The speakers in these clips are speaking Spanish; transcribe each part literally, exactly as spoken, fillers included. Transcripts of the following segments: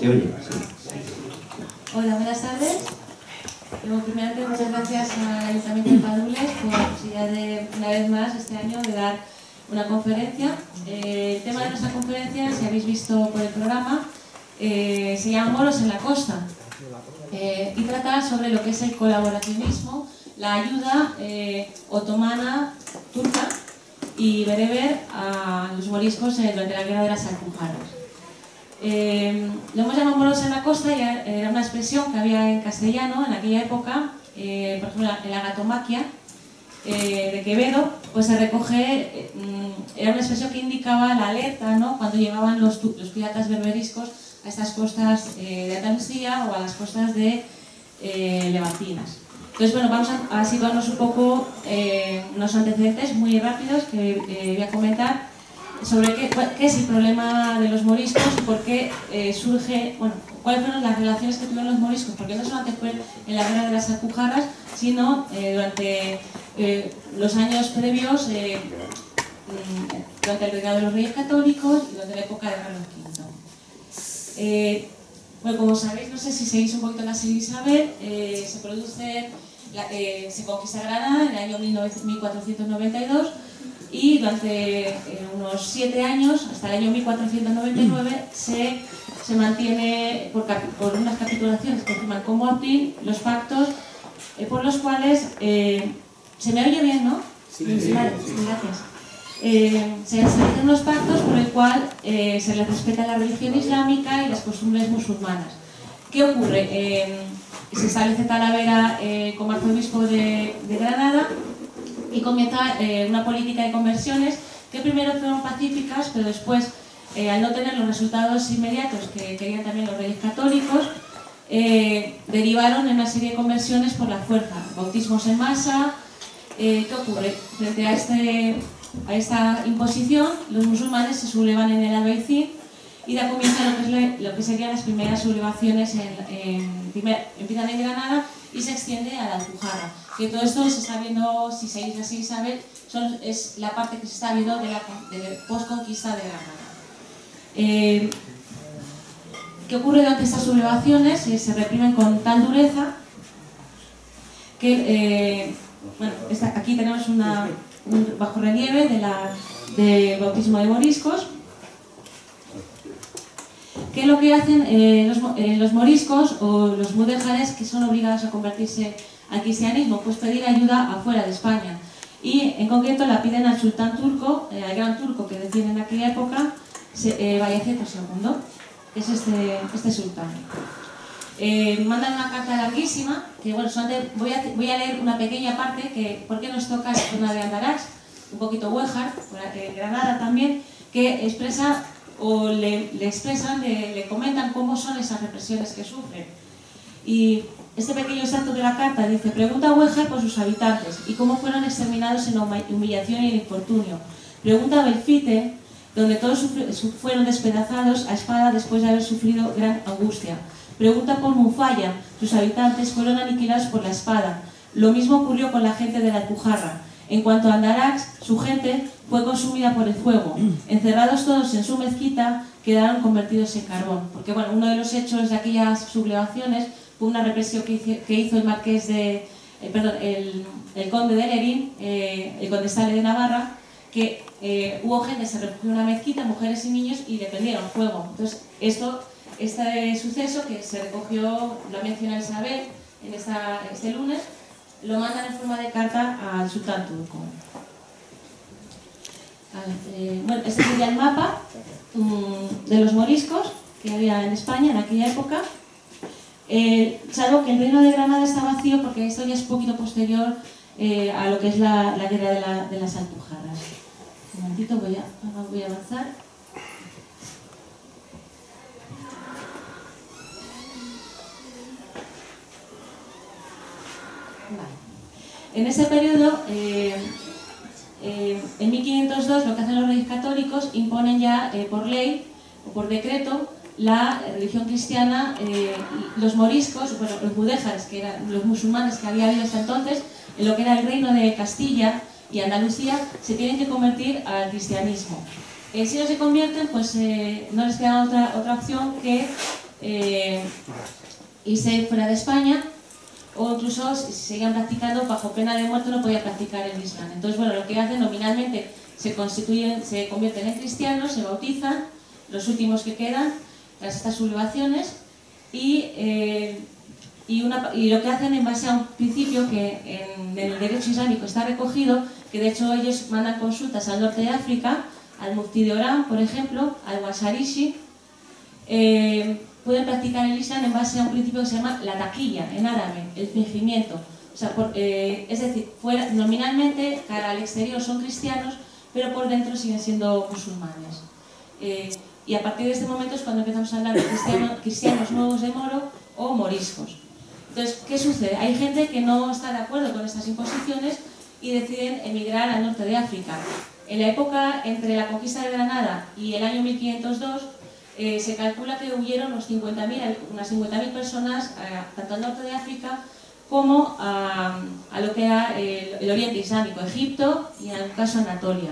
Se oye, sí. Hola, buenas tardes. Luego, primeramente, muchas gracias al Ayuntamiento de Padules por la posibilidad de, una vez más, este año, de dar una conferencia. Eh, el tema de nuestra conferencia, si habéis visto por el programa, eh, se llama Moros en la Costa eh, y trata sobre lo que es el colaboracionismo, la ayuda eh, otomana, turca y bereber a los moriscos eh, durante la guerra de las Alpujarras. Eh, lo hemos llamado moros en la costa y era una expresión que había en castellano en aquella época, eh, por ejemplo en la Gatomaquia eh, de Quevedo, pues se recoge, eh, era una expresión que indicaba la alerta, ¿no?, cuando llegaban los, los piratas berberiscos a estas costas eh, de Andalucía o a las costas de eh, Levantinas. Entonces, bueno, vamos a, a situarnos un poco eh, unos antecedentes muy rápidos que eh, voy a comentar sobre qué, qué es el problema de los moriscos y por qué eh, surge, bueno, cuáles fueron las relaciones que tuvieron los moriscos, porque no solamente fue en la guerra de las Alpujarras, sino eh, durante eh, los años previos, eh, durante el reinado de los reyes católicos y durante la época de Carlos quinto. Eh, bueno, como sabéis, no sé si seguís un poquito la serie Isabel, eh, se produce, la, eh, se conquista Granada en el año mil cuatrocientos noventa y dos. Y durante eh, unos siete años, hasta el año mil cuatrocientos noventa y nueve, se, se mantiene, por, por unas capitulaciones que firman con Boabdil, los pactos eh, por los cuales... Eh, ¿se me oye bien, no? Sí, sí, sí, vale, sí. Gracias. Eh, se establecen unos pactos por el cual eh, se les respeta la religión islámica y las costumbres musulmanas. ¿Qué ocurre? Eh, se establece Talavera eh, como arzobispo de, de Granada, y comienza eh, una política de conversiones que primero fueron pacíficas, pero después, eh, al no tener los resultados inmediatos que querían también los reyes católicos, eh, derivaron en una serie de conversiones por la fuerza, bautismos en masa. Eh, ¿Qué ocurre? Frente a, este, a esta imposición, los musulmanes se sublevan en el Albaicín y da comienzo lo que, es la, lo que serían las primeras sublevaciones, en, en, primer, empiezan en Granada y se extiende a la Alpujarra. Que todo esto se está viendo, si seguís así, Isabel, son, es la parte que se está viendo de la de post-conquista de Granada. Eh, ¿Qué ocurre durante estas sublevaciones? Eh, se reprimen con tal dureza que, eh, bueno, esta, aquí tenemos una, un bajorrelieve de la, de bautismo de moriscos, que es lo que hacen eh, los, eh, los moriscos o los mudéjares que son obligados a convertirse al cristianismo, pues pedir ayuda afuera de España. Y en concreto la piden al sultán turco, eh, al gran turco que decían en aquella época, eh, Bayaceto segundo, que es este, este sultán. Eh, mandan una carta larguísima, que bueno, solamente voy a, voy a leer una pequeña parte, que ¿por qué nos toca la zona de Andarax? Un poquito Huéjar, eh, Granada también, que expresa, o le, le expresan, le, le comentan cómo son esas represiones que sufren. Y este pequeño extracto de la carta dice: pregunta a Huéjar por sus habitantes y cómo fueron exterminados en la humillación y el infortunio. Pregunta a Belfite, donde todos fueron despedazados a espada después de haber sufrido gran angustia. Pregunta por Mufaya, sus habitantes fueron aniquilados por la espada. Lo mismo ocurrió con la gente de la Alpujarra. En cuanto a Andarax, su gente fue consumida por el fuego. Encerrados todos en su mezquita, quedaron convertidos en carbón. Porque bueno, uno de los hechos de aquellas sublevaciones fue una represión que hizo, que hizo el marqués de, eh, perdón, el, el conde de Lerín, eh, el condestable de Navarra, que eh, hubo gente que se refugió en una mezquita, mujeres y niños, y le prendieron fuego. Entonces, esto, este suceso que se recogió, lo ha mencionado Isabel en esta, este lunes, lo mandan en forma de carta al sultán turco. Vale, eh, bueno, este sería el mapa um, de los moriscos que había en España en aquella época. Eh, salvo que el reino de Granada está vacío porque esto ya es un poquito posterior eh, a lo que es la, la guerra de, la, de las Alpujarras. Un momentito, voy a, voy a avanzar. Vale. En ese periodo, eh, eh, en mil quinientos dos, lo que hacen los reyes católicos, imponen ya eh, por ley o por decreto la religión cristiana. Eh, los moriscos, bueno, los mudéjares, que eran los musulmanes que había habido hasta entonces, en lo que era el reino de Castilla y Andalucía, se tienen que convertir al cristianismo. Eh, si no se convierten, pues eh, no les queda otra, otra opción que eh, irse fuera de España, o incluso si seguían practicando bajo pena de muerte no podían practicar el Islam. Entonces, bueno, lo que hacen nominalmente se constituyen, se convierten en cristianos, se bautizan, los últimos que quedan tras estas sublevaciones, y, eh, y, una, y lo que hacen en base a un principio que en, en el derecho islámico está recogido, que de hecho ellos mandan consultas al norte de África, al Mufti de Orán, por ejemplo, al Wasarishi, eh, pueden practicar el Islam en base a un principio que se llama la taquilla, en árabe, el fingimiento. O sea, por, eh, es decir, fuera, nominalmente, cara al exterior son cristianos, pero por dentro siguen siendo musulmanes. Eh, y a partir de este momento es cuando empezamos a hablar de cristianos, cristianos nuevos de Moro o moriscos. Entonces, ¿qué sucede? Hay gente que no está de acuerdo con estas imposiciones y deciden emigrar al norte de África. En la época entre la conquista de Granada y el año mil quinientos dos, eh, se calcula que huyeron unos cincuenta mil, unas cincuenta mil personas, eh, tanto al norte de África como a, a lo que era el, el Oriente Islámico, Egipto y en algún caso Anatolia.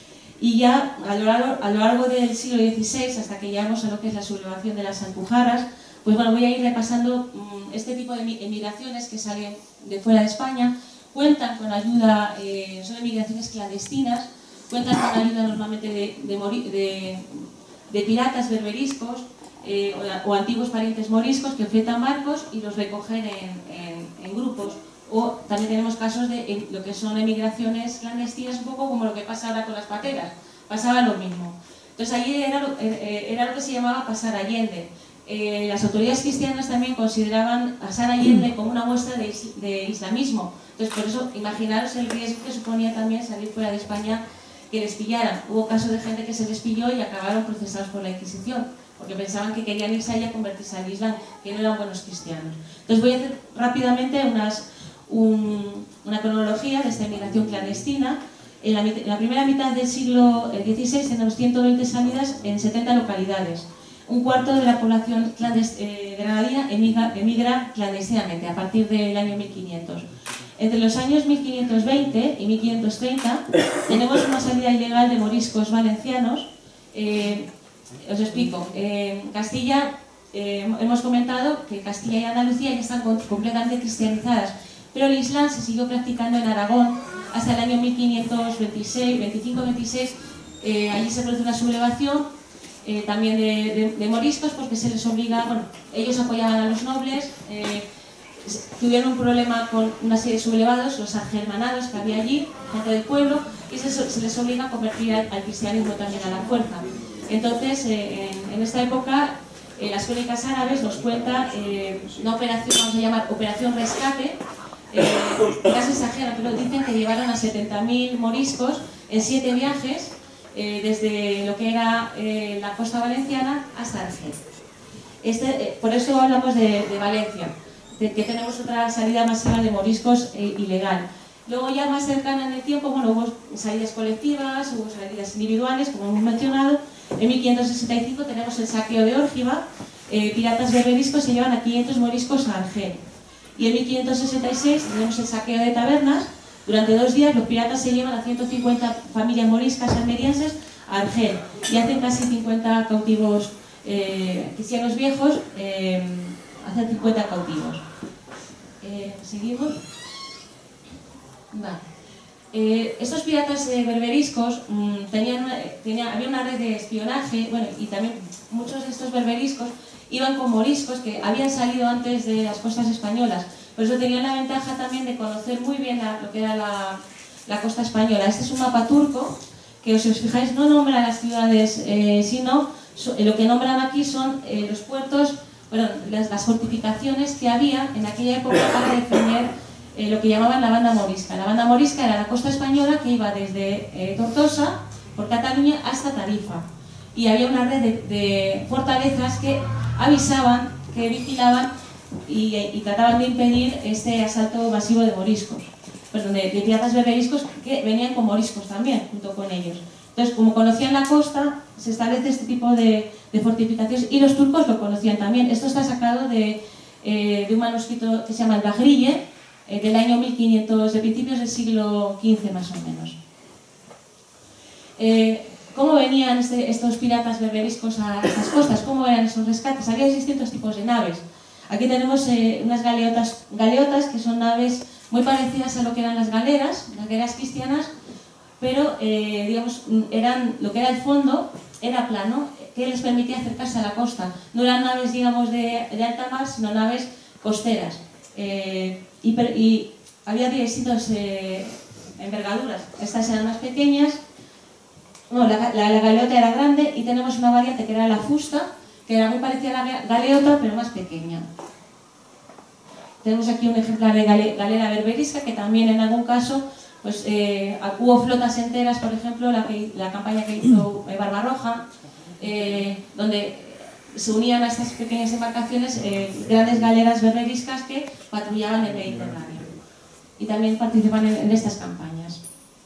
Y ya a lo, largo, a lo largo del siglo dieciséis, hasta que llegamos a lo que es la sublevación de las Alpujarras, pues bueno, voy a ir repasando um, este tipo de emigraciones que salen de fuera de España, cuentan con ayuda, eh, son emigraciones clandestinas, cuentan con ayuda normalmente de, de, de, de piratas berberiscos eh, o, o antiguos parientes moriscos que fletan barcos y los recogen en, en, en grupos. O también tenemos casos de en lo que son emigraciones clandestinas, un poco como lo que pasa ahora con las pateras, pasaba lo mismo. Entonces allí era lo, era lo que se llamaba pasar Allende. Eh, las autoridades cristianas también consideraban pasar Allende como una muestra de, is, de islamismo. Entonces por eso imaginaros el riesgo que suponía también salir fuera de España, que les pillaran. Hubo casos de gente que se les pilló y acabaron procesados por la Inquisición, porque pensaban que querían irse allá a convertirse al Islam, que no eran buenos cristianos. Entonces voy a hacer rápidamente unas... Un, una cronología de esta inmigración clandestina. En la, en la primera mitad del siglo dieciséis tenemos ciento veinte salidas en setenta localidades. Un cuarto de la población eh, granadina emigra, emigra clandestinamente a partir del año mil quinientos. Entre los años mil quinientos veinte y mil quinientos treinta tenemos una salida ilegal de moriscos valencianos. Eh, os explico. Eh, en Castilla, eh, hemos comentado que Castilla y Andalucía ya están completamente cristianizadas, pero el Islam se siguió practicando en Aragón hasta el año mil quinientos veintiséis, veinticinco veintiséis. Eh, allí se produce una sublevación eh, también de, de, de moriscos, porque se les obliga, bueno, ellos apoyaban a los nobles, eh, tuvieron un problema con una serie de sublevados, los argelmanados que había allí, gente del pueblo, y se, se les obliga a convertir al, al cristianismo también a la fuerza. Entonces, eh, en, en esta época, eh, las crónicas árabes nos cuentan eh, una operación, vamos a llamar Operación Rescate. Eh, casi exageran, pero dicen que llevaron a setenta mil moriscos en siete viajes, eh, desde lo que era eh, la costa valenciana hasta Argel. Este, eh, por eso hablamos de, de Valencia, de que tenemos otra salida masiva de moriscos eh, ilegal. Luego ya más cercana en el tiempo, bueno, hubo salidas colectivas, hubo salidas individuales, como hemos mencionado. En mil quinientos sesenta y cinco tenemos el saqueo de Órgiva, eh, piratas berberiscos se llevan a quinientos moriscos a Argel. Y en mil quinientos sesenta y seis tenemos el saqueo de tabernas. Durante dos días los piratas se llevan a ciento cincuenta familias moriscas almerienses a Argel y hacen casi cincuenta cautivos eh, cristianos viejos, eh, hacen cincuenta cautivos. Eh, ¿Seguimos? Vale. Eh, estos piratas eh, berberiscos mmm, tenían, una, tenían, había una red de espionaje, bueno, y también muchos de estos berberiscos iban con moriscos que habían salido antes de las costas españolas. Por eso tenían la ventaja también de conocer muy bien la, lo que era la, la costa española. Este es un mapa turco que, si os fijáis, no nombra las ciudades, eh, sino so, eh, lo que nombran aquí son eh, los puertos, bueno, las, las fortificaciones que había en aquella época para defender eh, lo que llamaban la banda morisca. La banda morisca era la costa española que iba desde eh, Tortosa, por Cataluña, hasta Tarifa. Y había una red de, de fortalezas que avisaban, que vigilaban y, y trataban de impedir este asalto masivo de moriscos, perdón, de, de piratas berberiscos que venían con moriscos también, junto con ellos. Entonces, como conocían la costa, se establece este tipo de, de fortificaciones, y los turcos lo conocían también. Esto está sacado de, eh, de un manuscrito que se llama el Bahrille, eh, del año mil quinientos, de principios del siglo quince más o menos. Eh, ¿cómo venían este, estos piratas berberiscos a estas costas? ¿Cómo eran esos rescates? Había distintos tipos de naves. Aquí tenemos eh, unas galeotas, galeotas que son naves muy parecidas a lo que eran las galeras, las galeras cristianas, pero eh, digamos, eran, lo que era el fondo era plano, que les permitía acercarse a la costa. No eran naves, digamos, de, de alta mar, sino naves costeras. Eh, y, y había distintas eh, envergaduras. Estas eran más pequeñas. No, la, la, la galeota era grande y tenemos una variante que era la fusta, que era muy parecida a la galeota, pero más pequeña. Tenemos aquí un ejemplar de gale, galera berberisca, que también en algún caso pues, eh, hubo flotas enteras, por ejemplo, la, que, la campaña que hizo Barbarroja, eh, donde se unían a estas pequeñas embarcaciones eh, grandes galeras berberiscas que patrullaban el Mediterráneo. Y también participan en, en estas campañas.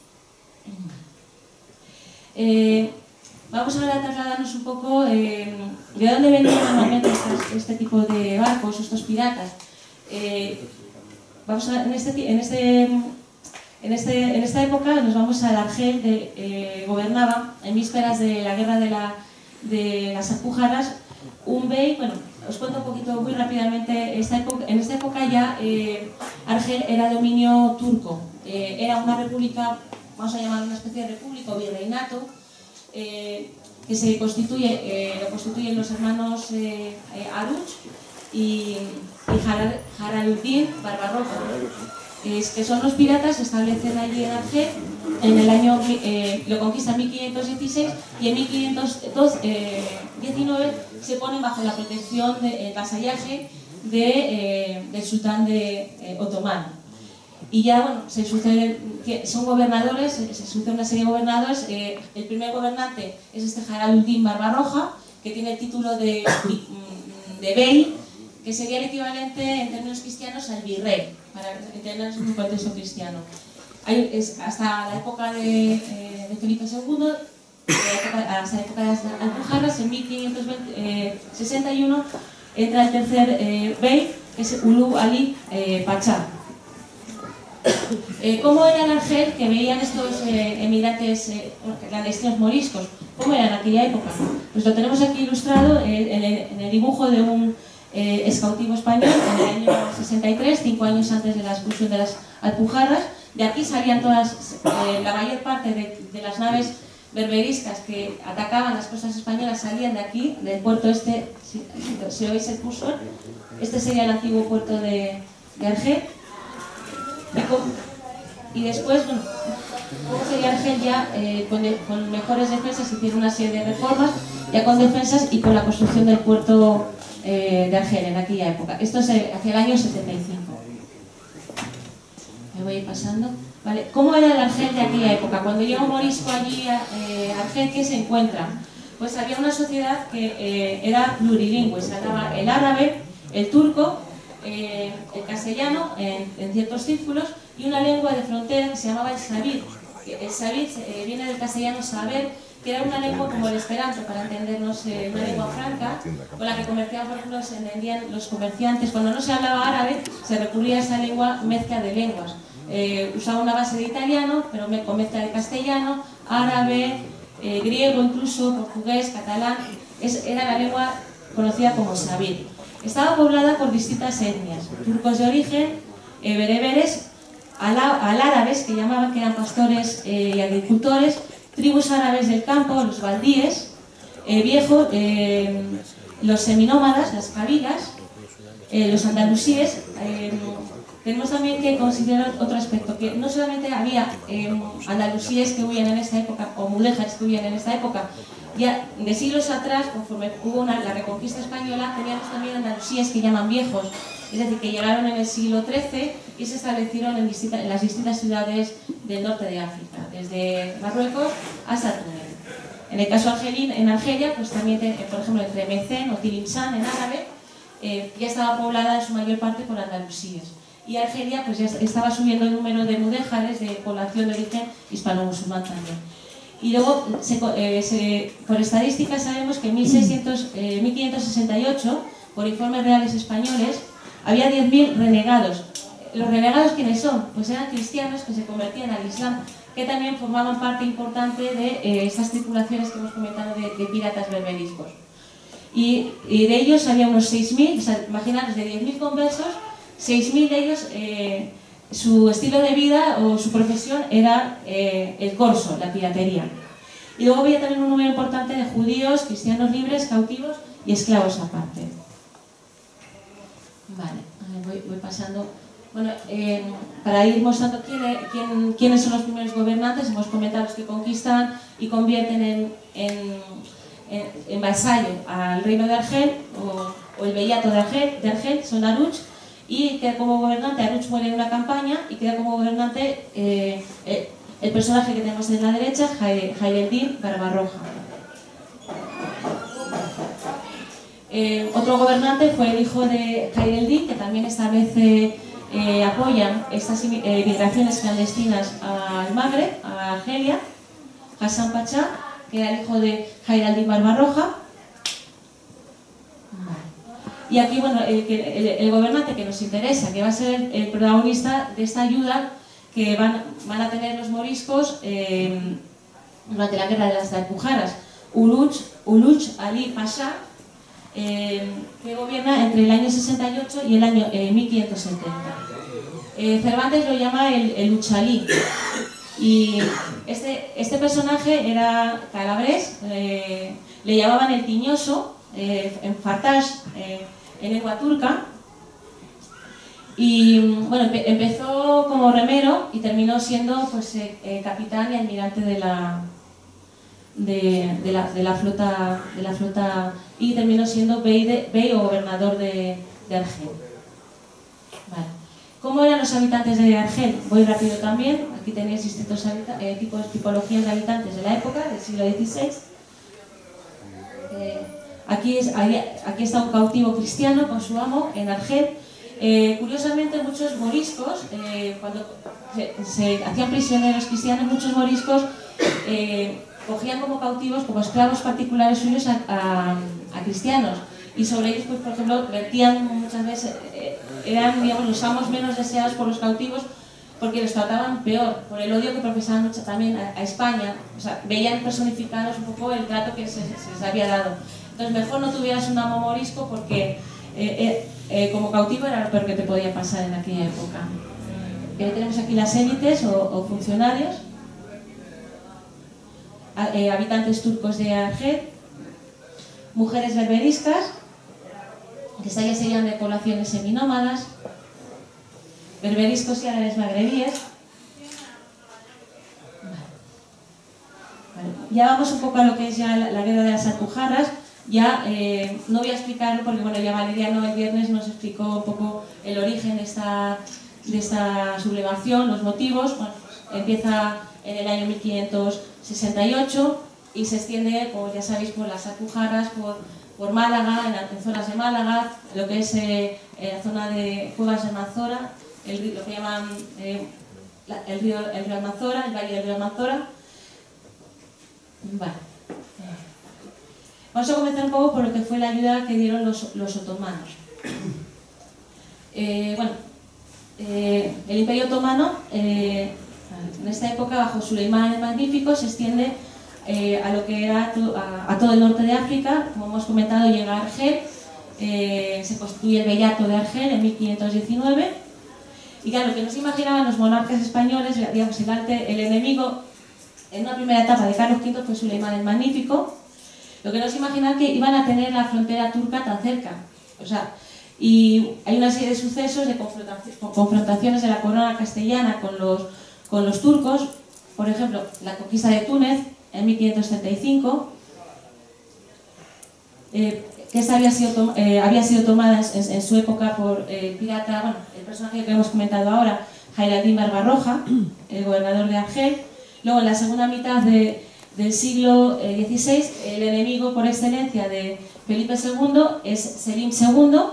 Eh, vamos ahora a trasladarnos un poco eh, de dónde venían normalmente estas, este tipo de barcos, estos piratas. Eh, vamos a, en, este, en, este, en, este, en esta época nos vamos al Argel, que eh, gobernaba en vísperas de la guerra de, la, de las Alpujarras, un bey. Bueno, os cuento un poquito muy rápidamente. Esta época, en esta época ya eh, Argel era dominio turco, eh, era una república, vamos a llamar una especie de república o virreinato, eh, que se constituye, eh, lo constituyen los hermanos eh, eh, Aruch y, y Jalaluddin Barbarroja, eh, que son los piratas, se establecen allí en Argel en el año, eh, lo conquistan en mil quinientos dieciséis y en mil quinientos diecinueve se ponen bajo la protección del de, vasallaje de, eh, del sultán de eh, otomano. Y ya, bueno, se suceden, son gobernadores, se sucede una serie de gobernadores. Eh, el primer gobernante es este Jalaluddin Barbarroja, que tiene el título de, de bey, que sería el equivalente en términos cristianos al virrey, para entendernos en un contexto cristiano. Hay, es, hasta la época de, eh, de Felipe segundo, de la época, hasta la época de las Alpujarras, en mil quinientos sesenta y uno, entra el tercer eh, bey, que es Ulu Ali eh, Pachá. Eh, ¿Cómo era el Argel que veían estos eh, emirates eh, clandestinos moriscos? ¿Cómo era en aquella época? Pues lo tenemos aquí ilustrado eh, en, el, en el dibujo de un eh, escautivo español en el año sesenta y tres, cinco años antes de la expulsión de las Alpujarras. De aquí salían todas, eh, la mayor parte de, de las naves berberiscas que atacaban las costas españolas salían de aquí, del puerto este, si, si lo veis el cursor, este sería el antiguo puerto de, de Argel. Y después, bueno, ¿cómo sería Argel ya eh, con, de, con mejores defensas? Hicieron una serie de reformas, ya con defensas y con la construcción del puerto eh, de Argel en aquella época. Esto es eh, hacia el año setenta y cinco. Me voy a ir pasando. Vale. ¿Cómo era el Argel de aquella época? Cuando llega un morisco allí a eh, Argel, ¿qué se encuentra? Pues había una sociedad que eh, era plurilingüe, se hablaba el árabe, el turco, Eh, el castellano en, en ciertos círculos y una lengua de frontera que se llamaba el sabir. El sabir eh, viene del castellano saber, que era una lengua como el esperanto, para entendernos, eh, una lengua franca con la que comerciaban, por ejemplo, se entendían los comerciantes. Cuando no se hablaba árabe se recurría a esa lengua mezcla de lenguas. Eh, usaba una base de italiano, pero con mezcla de castellano, árabe, eh, griego, incluso portugués, catalán. Es, era la lengua conocida como sabir. Estaba poblada por distintas etnias, turcos de origen, eh, bereberes, alárabes, que llamaban, que eran pastores eh, y agricultores, tribus árabes del campo, los baldíes, eh, viejos, eh, los seminómadas, las cabilas, eh, los andalusíes. Eh, tenemos también que considerar otro aspecto, que no solamente había eh, andalusíes que huían en esta época, o mudéjares que huían en esta época. Ya de siglos atrás, conforme hubo una, la reconquista española, teníamos también andalusíes que llaman viejos, es decir, que llegaron en el siglo trece y se establecieron en, distinta, en las distintas ciudades del norte de África, desde Marruecos hasta Túnez. En el caso argelín, en Argelia, pues también, te, por ejemplo, entre Mecén o Tilimsán en árabe, eh, ya estaba poblada en su mayor parte por andalusíes. Y Argelia pues ya estaba subiendo el número de mudéjares, de población de origen hispano-musulmán también. Y luego, se, eh, se, por estadísticas, sabemos que en mil quinientos sesenta y ocho, por informes reales españoles, había diez mil renegados. ¿Los renegados quiénes son? Pues eran cristianos que se convertían al Islam. que también formaban parte importante de eh, estas tripulaciones que hemos comentado de, de piratas berberiscos. Y, y de ellos había unos seis mil, o sea, imaginaros, de diez mil conversos, seis mil de ellos, eh, su estilo de vida o su profesión era eh, el corso, la piratería. Y luego había también un número importante de judíos, cristianos libres, cautivos y esclavos aparte. Vale, a ver, voy, voy pasando. Bueno, eh, para ir mostrando quién, quién, quiénes son los primeros gobernantes, hemos comentado los que conquistan y convierten en, en, en, en vasallo al reino de Argel, o, o el bellato de Argel, de Argel, son Aruch, y queda como gobernante, Aruch muere en una campaña, y queda como gobernante eh, el, el personaje que tenemos en la derecha, Jaireldin Barbarroja. Eh, otro gobernante fue el hijo de Jaireldin, que también establece... Eh, apoyan estas eh, migraciones clandestinas al Magreb, a Argelia, Hassan Pachá, que era el hijo de Jaireldin Barbarroja. Y aquí, bueno, el, el, el gobernante que nos interesa, que va a ser el, el protagonista de esta ayuda que van, van a tener los moriscos eh, durante la guerra de las Alpujarras, Uluch, Uluch Ali Pasha, Eh, que gobierna entre el año sesenta y ocho y el año eh, mil quinientos setenta. Eh, Cervantes lo llama el, el Uchalí, y este, este personaje era calabrés, eh, le llamaban el Tiñoso, eh, en Fartash, eh, en lengua turca, y bueno, empe empezó como remero y terminó siendo pues, eh, eh, capitán y almirante de la... De, de, la, de, la flota, de la flota y terminó siendo bey, de, bey o gobernador de, de Argel. Vale. ¿Cómo eran los habitantes de Argel? Voy rápido también. Aquí tenéis distintos eh, tipos, tipologías de habitantes de la época, del siglo dieciséis. Eh, aquí, es, aquí está un cautivo cristiano con su amo en Argel. Eh, curiosamente, muchos moriscos, eh, cuando se, se hacían prisioneros cristianos, muchos moriscos eh, cogían como cautivos, como esclavos particulares suyos a, a, a cristianos, y sobre ellos, pues, por ejemplo, vertían muchas veces, eh, eran, digamos, los amos menos deseados por los cautivos porque los trataban peor, por el odio que profesaban mucho también a, a España. O sea, veían personificados un poco el trato que se, se les había dado. Entonces, mejor no tuvieras un amo morisco porque eh, eh, eh, como cautivo era lo peor que te podía pasar en aquella época. Eh, tenemos aquí las élites o, o funcionarios. Eh, habitantes turcos de Argel, mujeres berberiscas, que ya serían de poblaciones seminómadas, berberiscos y árabes magrebíes. Vale. Vale. Ya vamos un poco a lo que es ya la, la guerra de las Alpujarras. Ya eh, no voy a explicarlo porque bueno, ya Valeriano el viernes nos explicó un poco el origen de esta, de esta sublevación, los motivos. Bueno, pues, empieza en el año mil quinientos sesenta y ocho y se extiende, como ya sabéis, por las Alpujarras, por, por Málaga, en, en zonas de Málaga, lo que es eh, la zona de Cuevas de Manzora, el, lo que llaman eh, la, el, río, el río Almanzora, el valle del río Almanzora. Vale. Vamos a comenzar un poco por lo que fue la ayuda que dieron los, los otomanos. Eh, bueno, eh, el Imperio Otomano, eh, en esta época, bajo Suleimán el Magnífico, se extiende eh, a lo que era to, a, a todo el norte de África. Como hemos comentado, llega a Argel, eh, se constituye el bellato de Argel en mil quinientos diecinueve. Y claro, lo que no se imaginaban los monarcas españoles, digamos, el, arte, el enemigo en una primera etapa de Carlos quinto fue Suleimán el Magnífico. Lo que no se imaginaban que iban a tener la frontera turca tan cerca. O sea, y hay una serie de sucesos, de confrontaciones de la corona castellana con los, con los turcos. Por ejemplo, la conquista de Túnez en mil quinientos treinta y cinco, eh, que esta había sido, eh, había sido tomada en, en su época por el eh, pirata, bueno, el personaje que hemos comentado ahora, Jaireldin Barbarroja, el gobernador de Argel. Luego, en la segunda mitad de, del siglo dieciséis, el enemigo por excelencia de Felipe segundo es Selim segundo.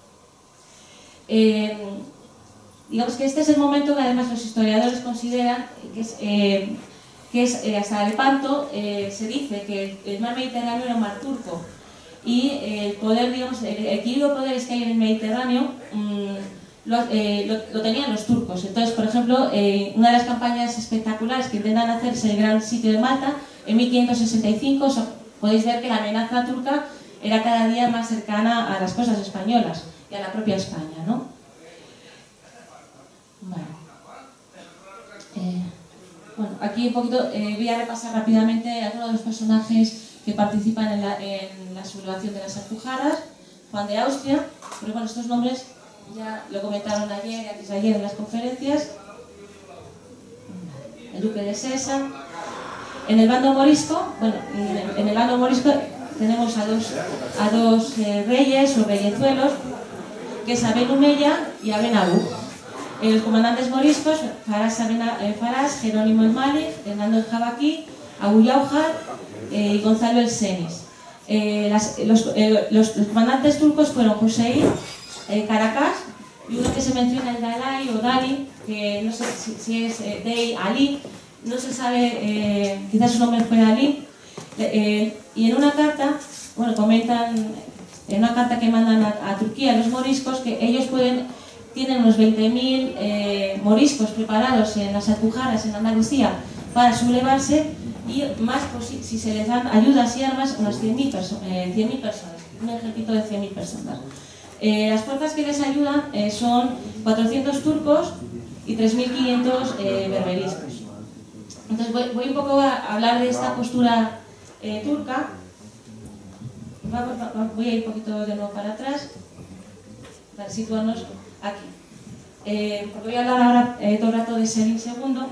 Eh, digamos que este es el momento que además los historiadores consideran que es, eh, que es eh, hasta Lepanto, eh, se dice que el mar Mediterráneo era un mar turco, y el poder, digamos, el equilibrio de poderes que hay en el Mediterráneo mmm, lo, eh, lo, lo tenían los turcos. Entonces, por ejemplo, eh, una de las campañas espectaculares que intentan hacer es el Gran Sitio de Malta, en mil quinientos sesenta y cinco. O sea, podéis ver que la amenaza turca era cada día más cercana a las costas españolas y a la propia España, ¿no? Vale. Eh, bueno, aquí un poquito eh, voy a repasar rápidamente algunos de los personajes que participan en la, en la sublevación de las Alpujarras. Juan de Austria, pero bueno, estos nombres ya lo comentaron ayer y antes de ayer en las conferencias. El duque de Sesa. En el bando morisco, bueno, en el bando morisco tenemos a dos, a dos eh, reyes o reyezuelos, que es Aben Umeya y Aben Abu. Eh, los comandantes moriscos, Faras, Abena, eh, Faras, Jerónimo el Malik, Hernando el Jabaquí, Abu Yaujar eh, y Gonzalo el Senis. Eh, las, los, eh, los, los comandantes turcos fueron Hüseyin, eh, Caracas, y uno que se menciona es Dalai o Dali, que no sé si, si es eh, Dey Ali, no se sabe, eh, quizás su nombre fue Ali. Eh, y en una carta, bueno, comentan, en una carta que mandan a, a Turquía, a los moriscos, que ellos pueden, tienen unos veinte mil eh, moriscos preparados en las Alpujarras, en Andalucía, para sublevarse. Y más, pues, si, si se les dan ayudas y armas, unas cien mil perso eh, personas, un ejército de cien mil personas. Eh, las fuerzas que les ayudan eh, son cuatrocientos turcos y tres mil quinientos eh, berberiscos. Entonces voy, voy un poco a hablar de esta postura eh, turca. Voy a ir un poquito de nuevo para atrás, para situarnos aquí. Eh, porque voy a hablar ahora eh, todo el rato de Selim segundo.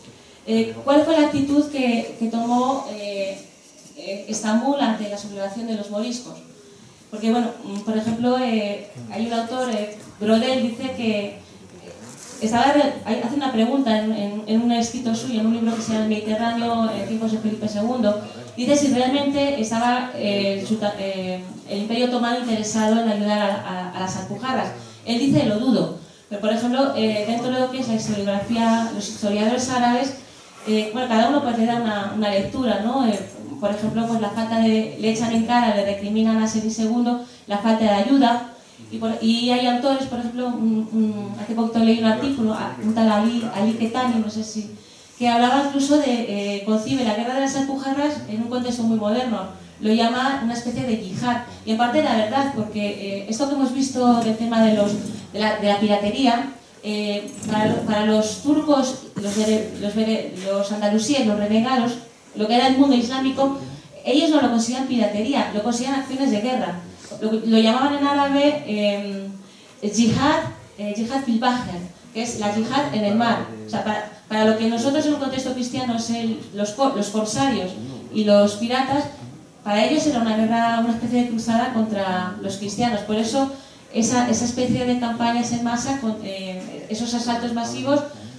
Eh, ¿Cuál fue la actitud que, que tomó eh, eh, Estambul ante la sublevación de los moriscos? Porque, bueno, por ejemplo, eh, hay un autor, eh, Brodel, dice que estaba, hace una pregunta en, en, en un escrito suyo, en un libro que se llama El Mediterráneo, en tiempos de Felipe segundo, dice si realmente estaba eh, su, eh, el Imperio Otomano interesado en ayudar a, a, a las Alpujarras. Él dice, lo dudo. Pero, por ejemplo, eh, dentro de lo que es la historiografía, los historiadores árabes, Eh, bueno, cada uno pues le da una, una lectura, ¿no? Eh, por ejemplo, pues la falta de, le echan en cara, le recriminan a Selim segundo la falta de ayuda, y, por, y hay autores, por ejemplo, un, un, hace poquito leí un artículo, un tal Ali, Ali Ketani, no sé si, que hablaba incluso de, eh, concibe la guerra de las Alpujarras en un contexto muy moderno, lo llama una especie de yihad, y en parte la verdad, porque eh, esto que hemos visto del tema de, los, de, la, de la piratería, Eh, para, para los turcos, los, los, los andalusíes, los renegados, lo que era el mundo islámico, ellos no lo consideran piratería, lo consideran acciones de guerra. Lo, lo llamaban en árabe eh, jihad, eh, jihad fil bahr, que es la yihad en el mar. O sea, para, para lo que nosotros en un contexto cristiano es el, los, los corsarios y los piratas, para ellos era una guerra, una especie de cruzada contra los cristianos. Por eso Esa, esa especie de campañas en masa, con, eh, esos asaltos masivos,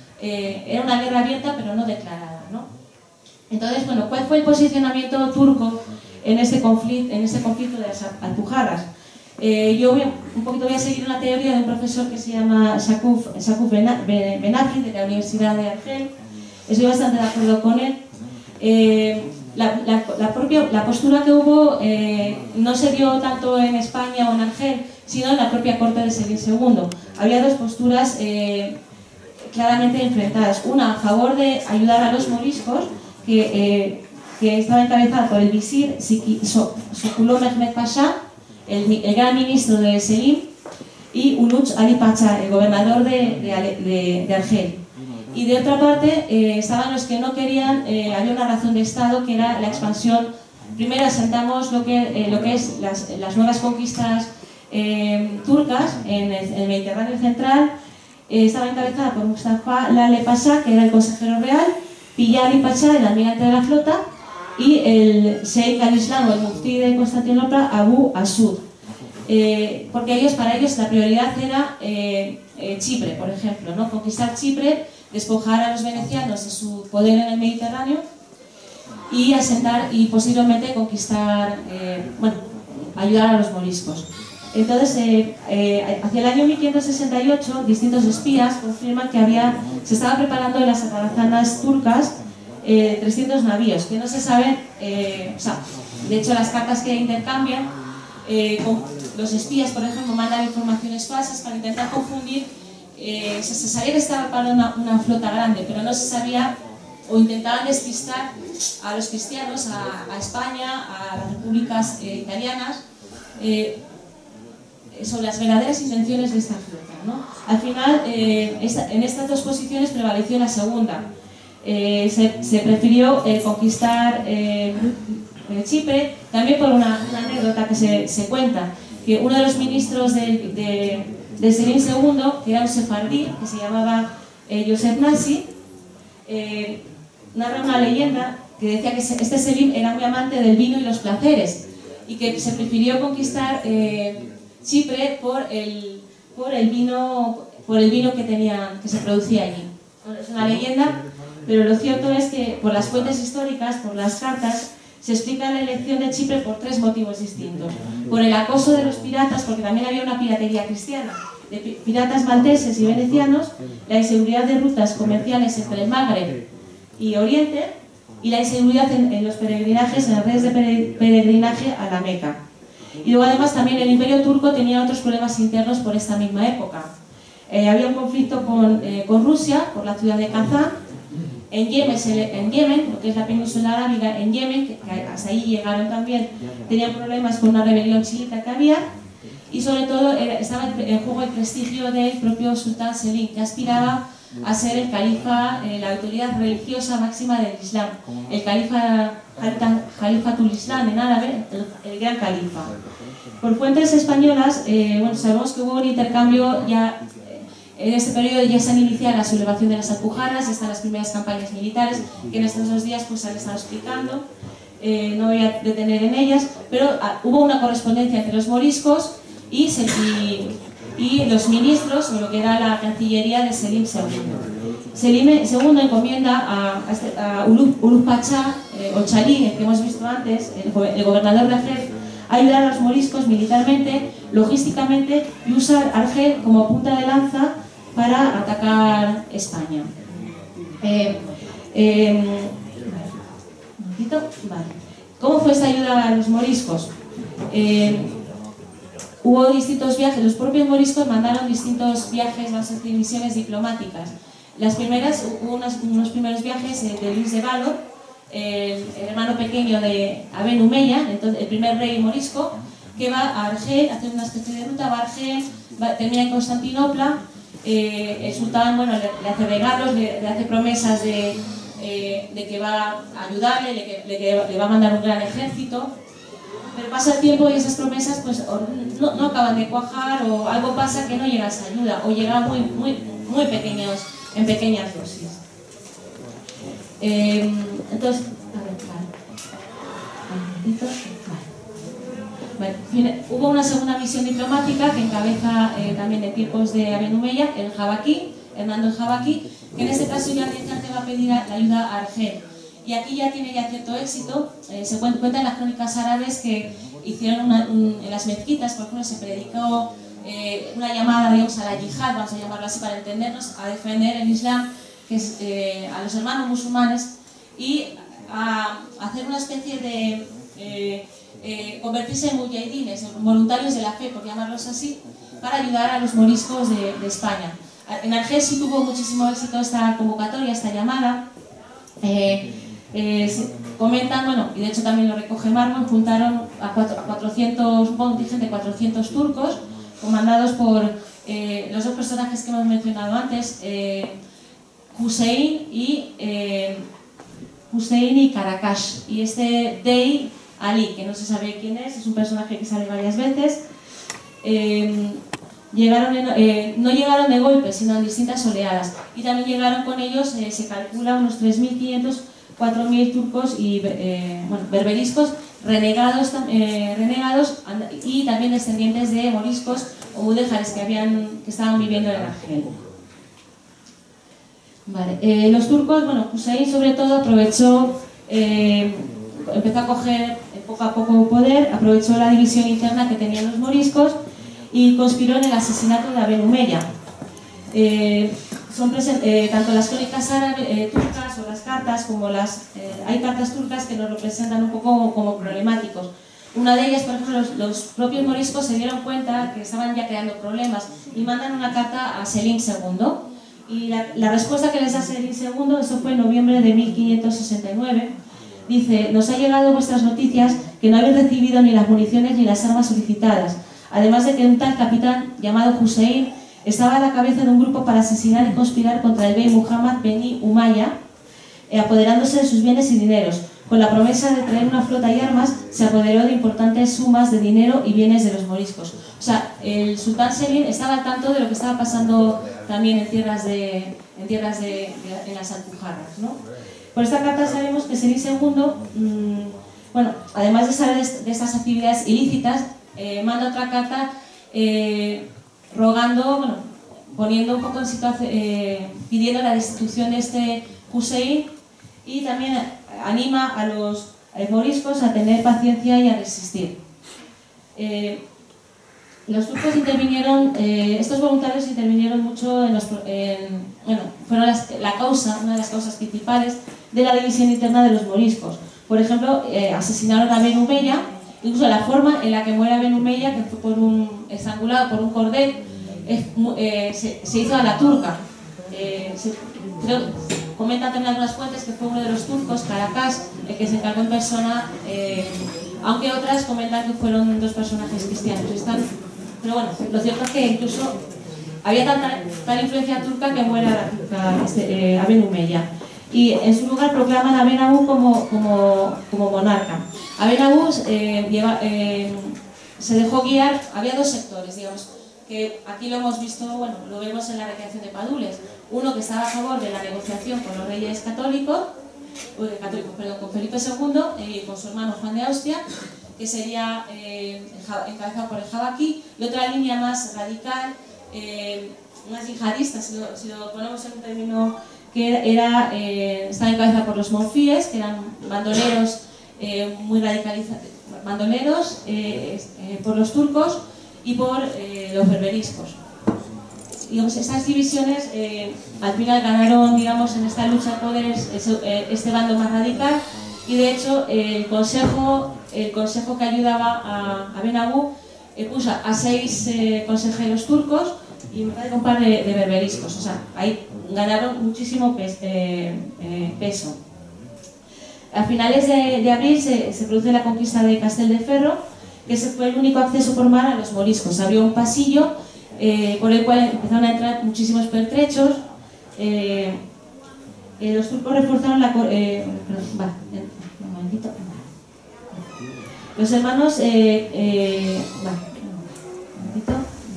eh, era una guerra abierta pero no declarada, ¿no? Entonces, bueno, ¿cuál fue el posicionamiento turco en este conflicto, en este conflicto de las Alpujarras? Eh, yo voy, un poquito voy a seguir una teoría de un profesor que se llama Shakuf, Shakuf Benafri, de la Universidad de Argel. Estoy bastante de acuerdo con él. Eh, la, la, la, propia, la postura que hubo eh, no se dio tanto en España o en Argel, sino en la propia corte de Selim segundo. Había dos posturas eh, claramente enfrentadas. Una a favor de ayudar a los moriscos, que, eh, que estaba encabezada por el visir Sokuló Mehmed Pasha, el, el gran ministro de Selim, y Uluç Ali Pacha, el gobernador de, de, de, de Argel. Y de otra parte eh, estaban los que no querían, eh, había una razón de Estado que era la expansión. Primero asentamos lo que, eh, lo que es las, las nuevas conquistas eh, turcas en el, en el Mediterráneo central. Eh, estaba encabezada por Mustafa Lale Pasha, que era el consejero real, Piyali Pasha, el almirante de la flota, y el Sheikh al-Islam o el muftí de Constantinopla, Abu Asud. Eh, porque ellos, para ellos la prioridad era eh, eh, Chipre, por ejemplo, ¿no? Conquistar Chipre, despojar a los venecianos de su poder en el Mediterráneo y asentar y posiblemente conquistar, eh, bueno, ayudar a los moriscos. Entonces, eh, eh, hacia el año mil quinientos sesenta y ocho, distintos espías confirman que había, se estaba preparando en las atarazanas turcas eh, trescientos navíos, que no se sabe, eh, o sea, de hecho las cartas que intercambian, eh, con los espías, por ejemplo, mandan informaciones falsas para intentar confundir eh, se, se sabía que estaba para una, una flota grande, pero no se sabía, o intentaban despistar a los cristianos, a, a España, a las repúblicas eh, italianas, eh, sobre las verdaderas intenciones de esta flota, ¿no? Al final, eh, esta, en estas dos posiciones prevaleció la segunda. Eh, se, se prefirió eh, conquistar eh, Chipre, también por una, una anécdota que se, se cuenta, que uno de los ministros de, de, de Selim segundo, que era un sefardí, que se llamaba eh, Joseph Nassi, eh, narra una leyenda que decía que este Selim era muy amante del vino y los placeres, y que se prefirió conquistar eh, Chipre por el, por el vino, por el vino que, tenía, que se producía allí. Bueno, es una leyenda, pero lo cierto es que por las fuentes históricas, por las cartas, se explica la elección de Chipre por tres motivos distintos. Por el acoso de los piratas, porque también había una piratería cristiana, de piratas malteses y venecianos, la inseguridad de rutas comerciales entre el Magreb y Oriente, y la inseguridad en, en los peregrinajes, en las redes de peregrinaje a la Meca. Y luego además también el Imperio Turco tenía otros problemas internos por esta misma época. Eh, había un conflicto con, eh, con Rusia, por la ciudad de Kazán. En Yemen, en Yemen, lo que es la península arábiga, en Yemen, que hasta ahí llegaron también, tenían problemas con una rebelión chiita que había, y sobre todo era, estaba en juego el prestigio del propio sultán Selim, que aspiraba a ser el califa, eh, la autoridad religiosa máxima del Islam, el califa Khalifatul Islam en árabe, el, el gran califa. Por fuentes españolas, eh, bueno, sabemos que hubo un intercambio ya. En este periodo ya se han iniciado la sublevación de las Alpujarras, están las primeras campañas militares que en estos dos días pues, se han estado explicando, eh, no voy a detener en ellas, pero ah, hubo una correspondencia entre los moriscos y, se, y, y los ministros, o lo que era la cancillería de Selim segundo. Selim segundo encomienda a, a, este, a Ulugh, Ulugh Pachá, eh, o Chalí, el que hemos visto antes, el, el gobernador de Argel, a ayudar a los moriscos militarmente, logísticamente y usar Argel como punta de lanza para atacar España. Eh, eh, vale. ¿Cómo fue esta ayuda a los moriscos? Eh, hubo distintos viajes, los propios moriscos mandaron distintos viajes, vamos a decir, misiones diplomáticas. Las primeras, hubo unos, unos primeros viajes eh, de Luis de Valor, eh, el hermano pequeño de Aben Umeya, entonces, el primer rey morisco, que va a Argel, hace una especie de ruta, va a Argel, va, termina en Constantinopla. Eh, el sultán, bueno, le, le hace regalos, le, le hace promesas de, eh, de que va a ayudarle, le, le, le, le va a mandar un gran ejército, pero pasa el tiempo y esas promesas pues no, no acaban de cuajar, o algo pasa que no llega esa ayuda, o llega muy, muy, muy pequeños, en pequeñas dosis. Eh, entonces, a ver, vale. Vale. Bueno, hubo una segunda misión diplomática que encabeza eh, también en tiempos de Aben Umeya, el Jabaqui, Hernando el Jabaqui, que en este caso ya directamente va a pedir la ayuda a Argel. Y aquí ya tiene ya cierto éxito. Eh, se cuenta en las crónicas árabes que hicieron una, un, en las mezquitas, por ejemplo, se predicó eh, una llamada, digamos, a la yihad, vamos a llamarlo así para entendernos, a defender el Islam, que es eh, a los hermanos musulmanes, y a, a hacer una especie de eh, eh, convertirse en mujahidines, en voluntarios de la fe, por llamarlos así, para ayudar a los moriscos de, de España. En Argel sí tuvo muchísimo éxito esta convocatoria, esta llamada. Eh, eh, comentan, bueno, y de hecho también lo recoge Marmon, juntaron a, cuatro, a cuatrocientos, un contingente de cuatrocientos turcos, comandados por eh, los dos personajes que hemos mencionado antes, eh, Hussein y eh, Hussein y Karakash. Y este Dey Ali, que no se sabe quién es, es un personaje que sale varias veces. Eh, llegaron en, eh, no llegaron de golpe, sino en distintas oleadas. Y también llegaron con ellos, eh, se calcula, unos tres mil quinientos, cuatro mil turcos y eh, bueno, berberiscos, renegados, eh, renegados y también descendientes de moriscos o mudéjares que, habían, que estaban viviendo en Argel. Vale. Eh, los turcos, bueno, Hussein sobre todo aprovechó, eh, empezó a coger poco a poco poder, aprovechó la división interna que tenían los moriscos y conspiró en el asesinato de Aben Umeya. Eh, son eh, tanto las crónicas árabes, eh, turcas o las cartas, como las... Eh, hay cartas turcas que nos representan un poco como, como problemáticos, una de ellas, por ejemplo, los, los propios moriscos se dieron cuenta que estaban ya creando problemas y mandan una carta a Selim segundo. Y la, la respuesta que les da Selim segundo, eso fue en noviembre de mil quinientos sesenta y nueve, dice: nos ha llegado vuestras noticias que no habéis recibido ni las municiones ni las armas solicitadas, además de que un tal capitán llamado Hussein estaba a la cabeza de un grupo para asesinar y conspirar contra el bey Muhammad Beni Umayya, eh, apoderándose de sus bienes y dineros. Con la promesa de traer una flota y armas, se apoderó de importantes sumas de dinero y bienes de los moriscos. O sea, el sultán Selim estaba al tanto de lo que estaba pasando también en tierras de, en, tierras de, de en las Alpujarras, ¿no? Por esta carta sabemos que Selim segundo, mmm, bueno, además de saber de estas actividades ilícitas, eh, manda otra carta eh, rogando, bueno, poniendo un poco en situación, eh, pidiendo la destitución de este Hussein, y también anima a los moriscos a tener paciencia y a resistir. Eh, los turcos intervinieron, eh, estos voluntarios intervinieron mucho en los, en, bueno, fueron las, la causa, una de las causas principales de la división interna de los moriscos. Por ejemplo, eh, asesinaron a Ben Umayya, incluso la forma en la que muere Ben Umayya, que fue por un, estrangulado por un cordel, eh, eh, se, se hizo a la turca. Eh, se, creo, comentan también algunas fuentes que fue uno de los turcos, Caracas, el que se encargó en persona, eh, aunque otras comentan que fueron dos personajes cristianos. Están, pero bueno, lo cierto es que incluso había tanta, tal influencia turca que muere a, la turca, este, eh, a Ben Umayya. Y en su lugar proclaman a Ben Abu como, como, como monarca. A Ben Abu eh, lleva, eh, se dejó guiar, había dos sectores, digamos, que aquí lo hemos visto, bueno, lo vemos en la recreación de Padules. Uno que estaba a favor de la negociación con los reyes católicos, eh, católicos perdón, con Felipe segundo y eh, con su hermano Juan de Austria, que sería eh, encabezado por el Jabaqui, y otra línea más radical, eh, más yihadista, si lo, si lo ponemos en un término que era, eh, estaba encabezada por los monfíes, que eran bandoleros eh, muy radicalizados, bandoleros eh, eh, por los turcos y por eh, los berberiscos. Digamos, estas divisiones eh, al final ganaron, digamos, en esta lucha de poderes este, este bando más radical, y de hecho el consejo, el consejo que ayudaba a, a Ben Abu eh, puso a seis eh, consejeros turcos y un par de, de berberiscos. O sea, ahí ganaron muchísimo pes, eh, eh, peso. A finales de, de abril se, se produce la conquista de Castelldeferro, que fue el único acceso por mar a los moriscos. Abrió un pasillo eh, por el cual empezaron a entrar muchísimos pertrechos. Eh, eh, los turcos reforzaron la... Eh, perdón, va, un momentito. Los hermanos... Eh, eh, va, un momentito.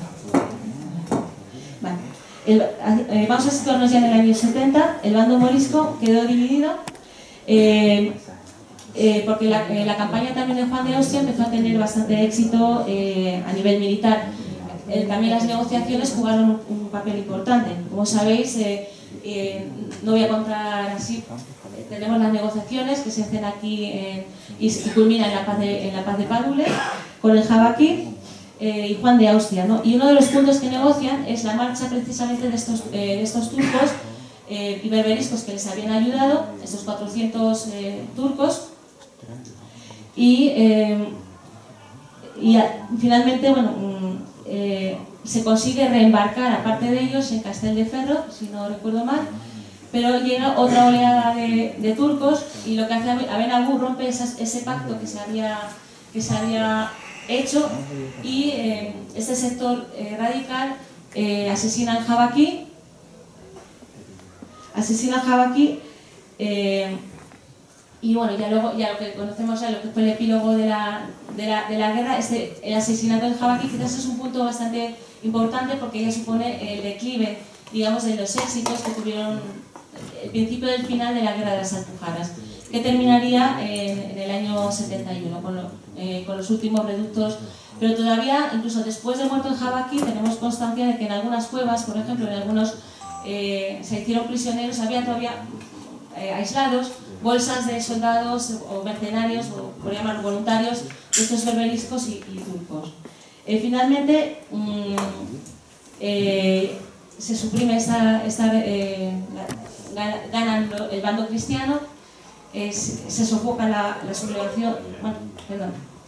Vale. El, eh, vamos a situarnos ya en el año setenta. El bando morisco quedó dividido. Eh, Eh, porque la, eh, la campaña también de Juan de Austria empezó a tener bastante éxito eh, a nivel militar. Eh, también las negociaciones jugaron un, un papel importante. Como sabéis, eh, eh, no voy a contar así, eh, tenemos las negociaciones que se hacen aquí eh, y, y culminan en la paz de, en la paz de Padules con el Jabaqui eh, y Juan de Austria, ¿no? Y uno de los puntos que negocian es la marcha precisamente de estos, eh, de estos turcos eh, y berberiscos que les habían ayudado, estos cuatrocientos eh, turcos. Y, eh, y a, finalmente, bueno, eh, se consigue reembarcar a parte de ellos en Castelldeferro, si no recuerdo mal, pero llega otra oleada de, de turcos, y lo que hace a Ben Abu rompe esas, ese pacto que se había, que se había hecho, y eh, este sector eh, radical eh, asesina al Jabaqui, asesina al Jabaqui, eh, y bueno, ya luego, ya lo que conocemos, ya lo que fue el epílogo de la, de la, de la guerra, este, el asesinato del Jabaqui quizás es un punto bastante importante, porque ya supone el declive, digamos, de los éxitos que tuvieron el principio del final de la guerra de las Alpujarras, que terminaría en, en el año setenta y uno con, lo, eh, con los últimos reductos. Pero todavía, incluso después de muerto el Jabaqui, tenemos constancia de que en algunas cuevas, por ejemplo, en algunos eh, se hicieron prisioneros, había todavía eh, aislados bolsas de soldados o mercenarios, o por llamar voluntarios, de estos berberiscos y, y turcos. Eh, finalmente, mmm, eh, se suprime esta, esta eh, la, ganan el bando cristiano, eh, se, se sofoca la, la sublevación, bueno, perdón,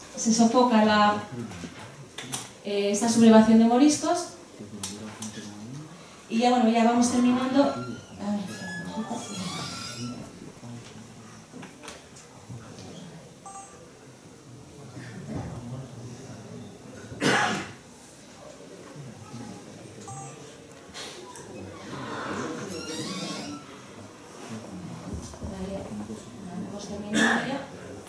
se sofoca la, eh, esta sublevación de moriscos. Y ya, bueno, ya vamos terminando. A ver. Vamos terminando ya.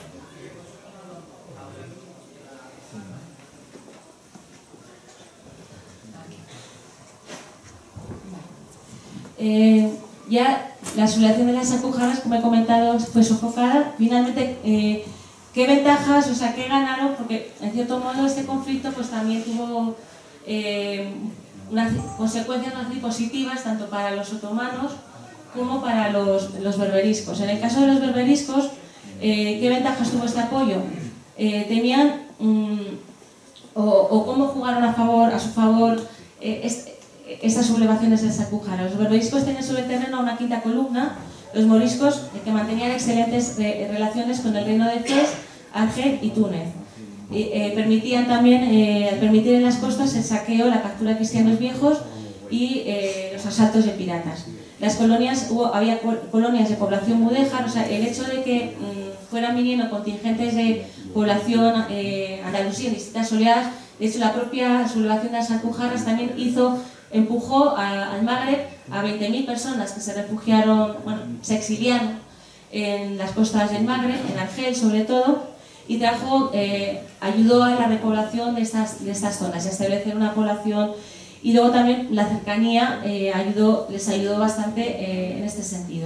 Eh, ya la sublevación de las alpujarras, como he comentado, fue sofocada. Finalmente, eh, ¿qué ventajas, o sea, qué ganaron? Porque, en cierto modo, este conflicto pues también tuvo eh, unas consecuencias más positivas, tanto para los otomanos como para los, los berberiscos. En el caso de los berberiscos, eh, ¿qué ventajas tuvo este apoyo? Eh, tenían, mm, o, o cómo jugaron a, favor, a su favor eh, este, estas sublevaciones de las alpujarras. Los berberiscos tenían sobre el terreno una quinta columna, los moriscos eh, que mantenían excelentes re, relaciones con el reino de Fez, Argel y Túnez. Y, eh, permitían también, eh, permitir en las costas el saqueo, la captura de cristianos viejos y eh, los asaltos de piratas. Las colonias, hubo, había colonias de población mudéjar, o sea, el hecho de que mmm, fueran viniendo contingentes de población eh, andalusí en distintas oleadas, de hecho la propia sublevación de las alpujarras también hizo, empujó a, al Magreb a veinte mil personas que se refugiaron, bueno, se exiliaron en las costas del Magreb, en Argel sobre todo, y trajo, eh, ayudó a la repoblación de estas, de estas zonas y a establecer una población. Y luego también la cercanía eh, ayudó, les ayudó bastante eh, en este sentido.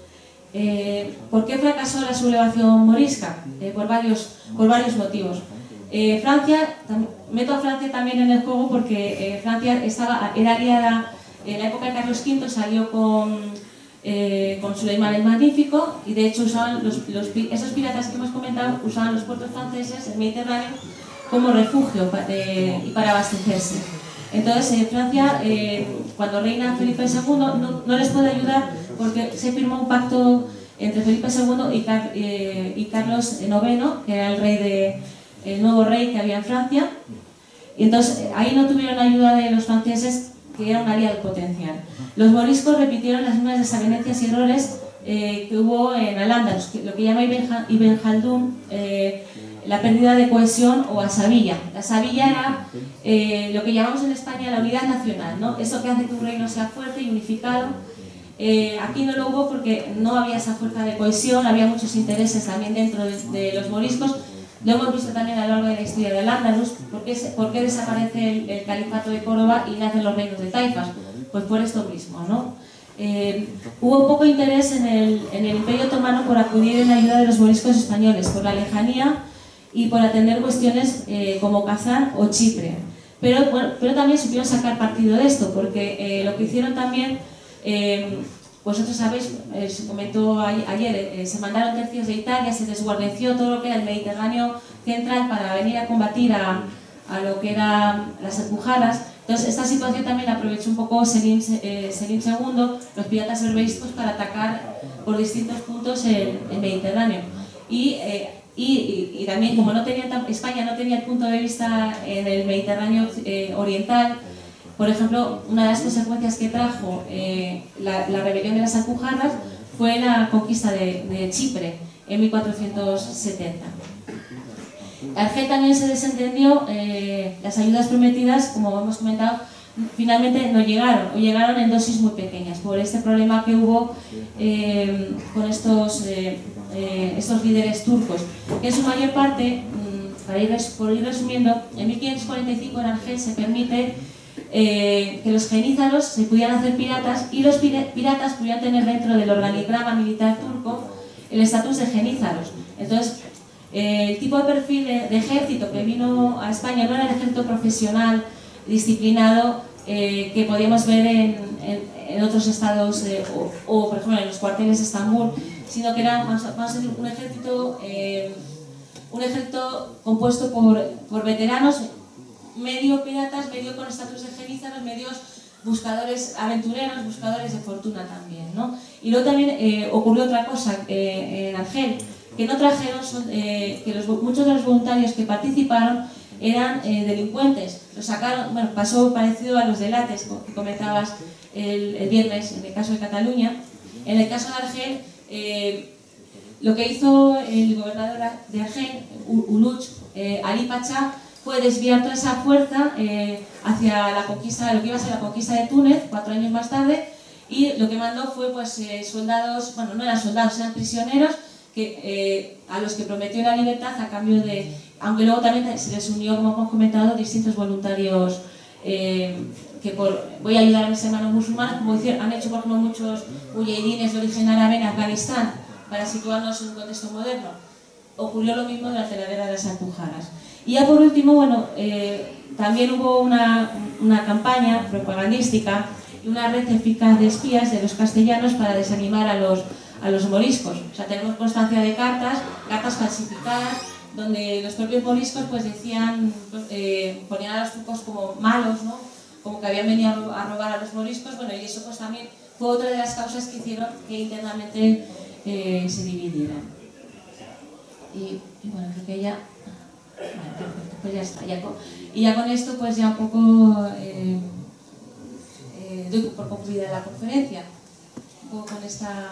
Eh, ¿Por qué fracasó la sublevación morisca? Eh, por, varios, por varios motivos. Eh, Francia, meto a Francia también en el juego porque eh, Francia estaba, era aliada, en la época de Carlos quinto salió con, eh, con Suleimán el Magnífico y de hecho usaban los, los, esos piratas que hemos comentado usaban los puertos franceses, el Mediterráneo, como refugio de, y para abastecerse. Entonces, en eh, Francia, eh, cuando reina Felipe segundo, no, no les puede ayudar porque se firmó un pacto entre Felipe segundo y, Car eh, y Carlos noveno, que era el, rey de, el nuevo rey que había en Francia. Y entonces, ahí no tuvieron ayuda de los franceses, que era un aliado potencial. Los moriscos repitieron las mismas desavenencias y errores eh, que hubo en Al-Ándalus, lo que llama Ibn, Ibn Khaldun, eh, la pérdida de cohesión o asabilla. La asabilla era eh, lo que llamamos en España la unidad nacional, ¿no? Eso que hace que un reino sea fuerte y unificado. Eh, aquí no lo hubo porque no había esa fuerza de cohesión, había muchos intereses también dentro de, de los moriscos. Lo hemos visto también a lo largo de la historia del Al-Ándalus. ¿Por qué, ¿Por qué desaparece el, el califato de Córdoba y nacen los reinos de taifas? Pues por esto mismo, ¿no? Eh, hubo poco interés en el, en el Imperio Otomano por acudir en ayuda de los moriscos españoles, por la lejanía y por atender cuestiones eh, como Kazán o Chipre. Pero, bueno, pero también supieron sacar partido de esto, porque eh, lo que hicieron también, eh, vosotros sabéis, eh, se comentó ayer, eh, se mandaron tercios de Italia, se desguarneció todo lo que era el Mediterráneo central para venir a combatir a, a lo que eran las alpujarras. Entonces, esta situación también la aprovechó un poco Selim, eh, Selim segundo, los piratas berberiscos, para atacar por distintos puntos el, el Mediterráneo. Y, eh, Y, y, y también, como no tenía, España no tenía el punto de vista en el Mediterráneo eh, oriental, por ejemplo, una de las consecuencias que trajo eh, la, la rebelión de las alpujarras fue la conquista de, de Chipre en mil cuatrocientos setenta. Argel también se desentendió, eh, las ayudas prometidas, como hemos comentado, finalmente no llegaron, o llegaron en dosis muy pequeñas, por este problema que hubo eh, con estos, eh, eh, estos líderes turcos, que en su mayor parte, mmm, para ir, por ir resumiendo, en mil quinientos cuarenta y cinco en Argel se permite eh, que los genízaros se pudieran hacer piratas y los piratas pudieran tener dentro del organigrama militar turco el estatus de genízaros. Entonces, eh, el tipo de perfil de, de ejército que vino a España no era el ejército profesional, disciplinado, eh, que podíamos ver en, en, en otros estados eh, o, o, por ejemplo, en los cuarteles de Estambul, sino que era, vamos a decir, un ejército, eh, un ejército compuesto por, por veteranos, medio piratas, medio con estatus de genízaros, medios buscadores aventureros, buscadores de fortuna también, ¿no? Y luego también eh, ocurrió otra cosa eh, en Argel, que no trajeron, eh, que los, muchos de los voluntarios que participaron eran eh, delincuentes. Los sacaron, bueno, pasó parecido a los delates que comentabas el, el viernes en el caso de Cataluña. En el caso de Argel, eh, lo que hizo el gobernador de Argel, Uluch, eh, Ali Pacha, fue desviar toda esa fuerza eh, hacia la conquista, lo que iba a ser la conquista de Túnez, cuatro años más tarde, y lo que mandó fue pues, eh, soldados, bueno, no eran soldados, eran prisioneros, que, eh, a los que prometió la libertad a cambio de, aunque luego también se les unió, como hemos comentado, distintos voluntarios eh, que por, voy a ayudar a mis hermanos musulmanes, como decir, han hecho por ejemplo muchos mujahidines de origen árabe en Afganistán, para situarnos en un contexto moderno. Ocurrió lo mismo durante la guerra de las Alpujarras. Y ya por último, bueno, eh, también hubo una, una campaña propagandística y una red eficaz de espías de los castellanos para desanimar a los a los moriscos. O sea, tenemos constancia de cartas, cartas falsificadas, donde los propios moriscos pues decían, eh, ponían a los turcos como malos, ¿no? Como que habían venido a robar a los moriscos, bueno, y eso pues también fue otra de las causas que hicieron que internamente eh, se dividieran. Y, y bueno, creo que ya... Vale, perfecto, pues ya está. Ya con, y ya con esto pues ya un poco eh, eh, doy por concluida la conferencia. Un poco con esta...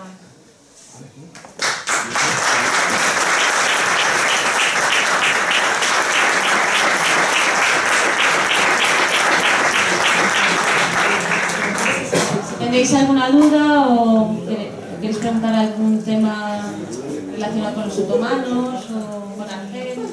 Si tenéis alguna duda o queréis preguntar algún tema relacionado con los otomanos o con Argel.